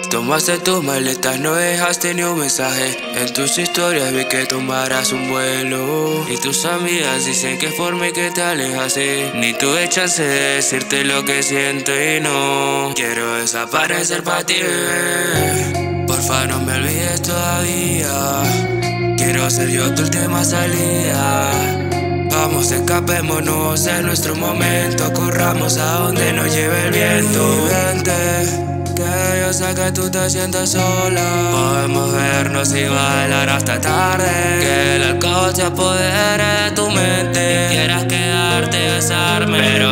Tomaste tus maletas, no dejaste ni un mensaje. En tus historias vi que tomarás un vuelo. Y tus amigas dicen que es por mí que te alejaste. Ni tuve chance de decirte lo que siento y no quiero desaparecer para ti, bebé. Porfa, no me olvides todavía. Quiero ser yo tu última salida. Vamos, escapémonos en nuestro momento. Corramos a donde nos lleve el viento. Vente, que yo sé que tú te sientes sola. Podemos vernos y bailar hasta tarde. Que el alcohol se apodere de tu mente. Quieras quedarte y besarme, pero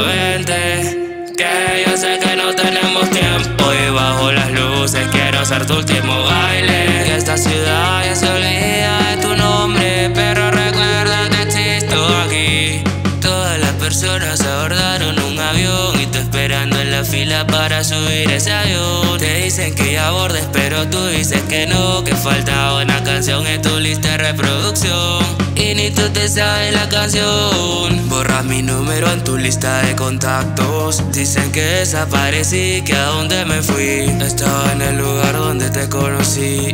vente, que yo sé que no tenemos tiempo. Y bajo las luces quiero ser tu último baile. Que esta ciudad ya se olvida de tu nombre, pero recuerda que existo aquí. Todas las personas abordaron un avión y tú esperando en la fila para subir ese avión. Te dicen que ya abordes, pero tú dices que no, que falta una canción en tu lista de reproducción y ni tú te sabes la canción. Borras mi número en tu lista de contactos. Dicen que desaparecí, que a dónde me fui. Estaba en el lugar donde te conocí.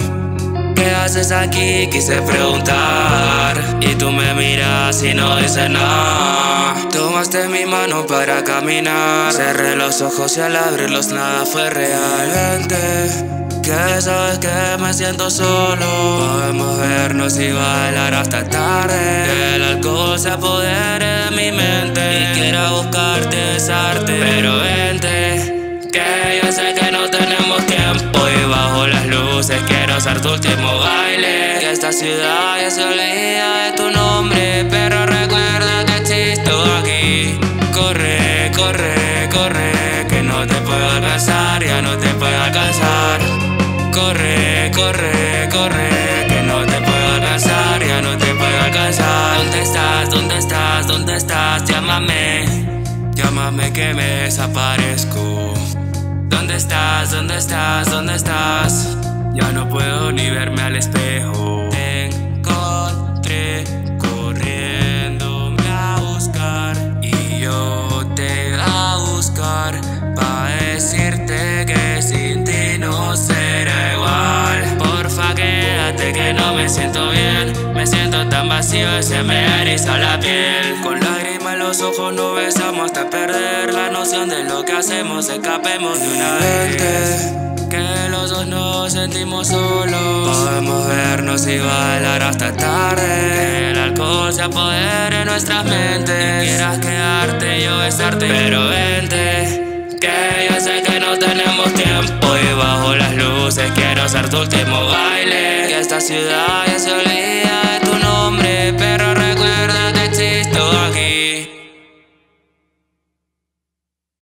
¿Qué haces aquí? Quise preguntar y tú me miras y no dices nada. Tomaste mi mano para caminar. Cerré los ojos y al abrirlos nada fue real. Vente, que sabes que me siento solo. Podemos vernos y bailar hasta tarde. Que el alcohol se apodere de mi mente y quiera buscarte, besarte, pero vente, que yo sé que no tenemos tiempo. Y bajo las luces quiero ser tu último baile. Que esta ciudad ya se olvida de tu nombre, pero recuerda que existo aquí. Corre, corre, corre, que no te puedo alcanzar, ya no te puedo alcanzar. Corre, corre, corre, que no te puedo alcanzar, ya no te puedo alcanzar. ¿Dónde estás? ¿Dónde estás? ¿Dónde estás? Llámame, llámame que me desaparezco. ¿Dónde estás? ¿Dónde estás? ¿Dónde estás? Ya no puedo ni verme al espejo. Te encontré corriéndome a buscar y yo te voy a buscar pa' decirte que sin ti no será igual. Porfa, quédate que no me siento bien. Me siento tan vacío y se me eriza la piel. Con lágrimas en los ojos nos besamos hasta perder la noción de lo que hacemos. Escapemos de una vez, que los dos nos sentimos solos. Podemos vernos y bailar hasta tarde. Que el alcohol se apodere de nuestras mentes. Quieras quedarte y yo besarte, pero vente, que yo sé que no tenemos tiempo. Y bajo las luces quiero ser tu último baile. Que esta ciudad